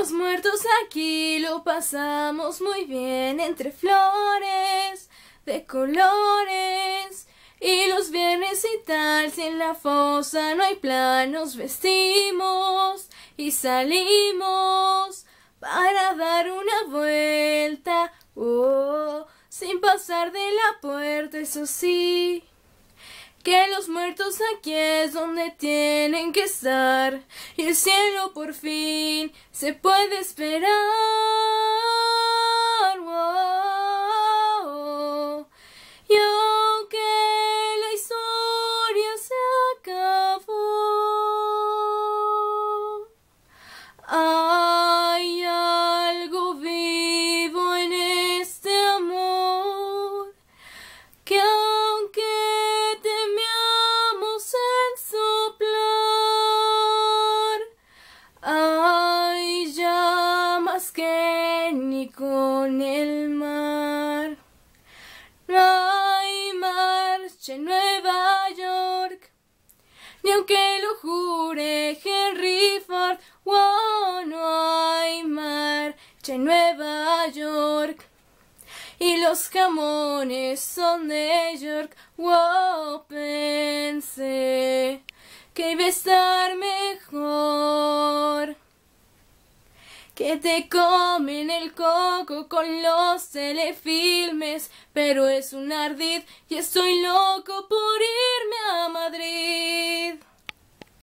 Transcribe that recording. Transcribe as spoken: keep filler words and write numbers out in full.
Los muertos aquí lo pasamos muy bien entre flores de colores. Y los viernes y tal, si en la fosa no hay plan, nos vestimos y salimos para dar una vuelta, oh, sin pasar de la puerta, eso sí. Que los muertos aquí es donde tienen que estar y el cielo por fin se puede esperar. Oh, y aunque la historia se acabó, hay algo vivo en este amor que aunque hay llamas que ni con el mar. No hay marcha en Nueva York, ni aunque lo jure Henry Ford. Wow, no hay marcha en Nueva York. Y los jamones son de York. Wow, pensé que iba a estar mejor. Que te comen el coco con los telefilmes, pero es un ardid y estoy loco por irme a Madrid.